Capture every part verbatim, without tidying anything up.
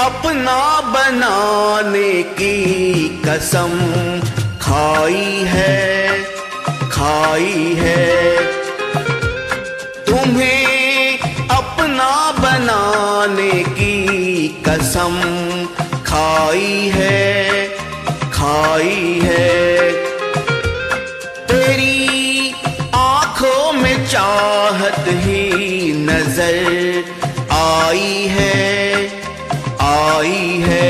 अपना बनाने की कसम खाई है, खाई है। तुम्हें अपना बनाने की कसम खाई है, खाई है। तेरी आंखों में चाहत ही नजर आई है, आई है।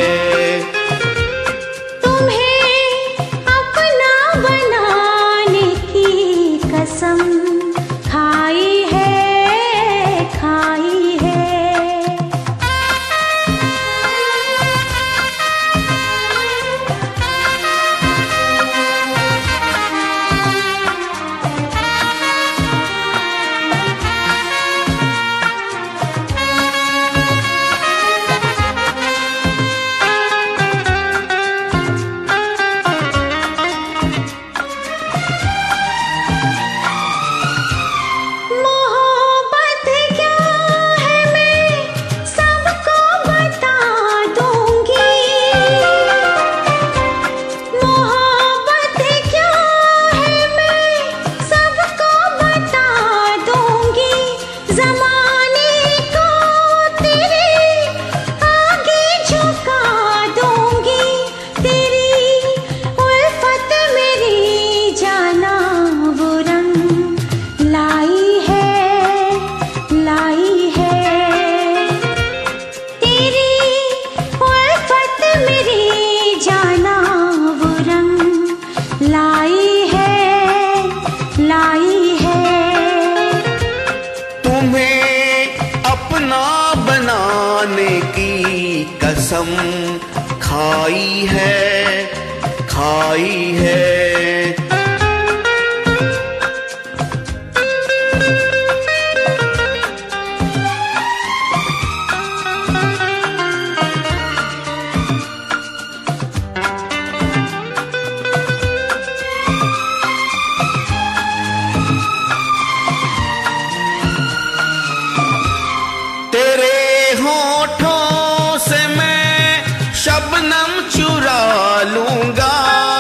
की कसम खाई है, खाई है। शबनम चुरा लूंगा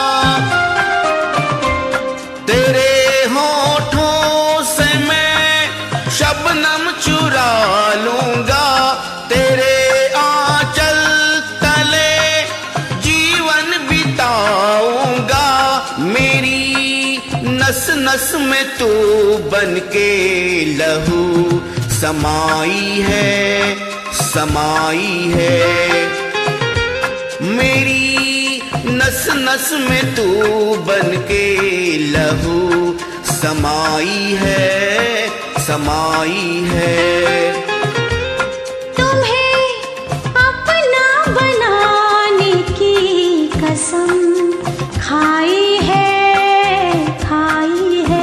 तेरे होठों से, मैं शबनम चुरा लूंगा। तेरे आंचल तले जीवन बिताऊंगा। मेरी नस नस में तू बनके लहू समाई है, समाई है। मेरी नस नस में तू बनके लहू समाई है, समाई है। तुम्हें अपना बनाने की कसम खाई है, खाई है।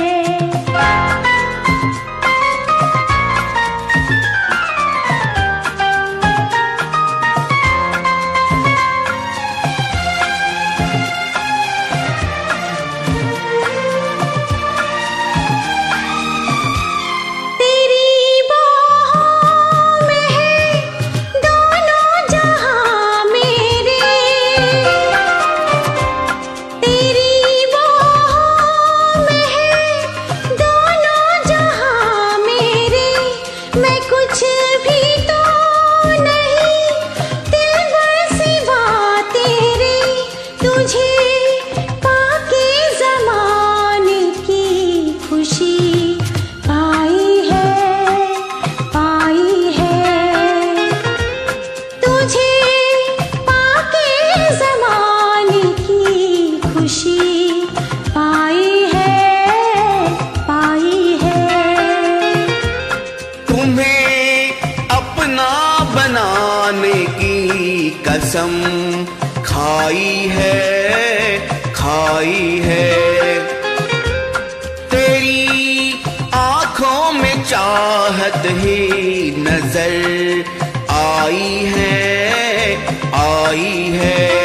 कसम खाई है, खाई है। तेरी आंखों में चाहत ही नजर आई है, आई है।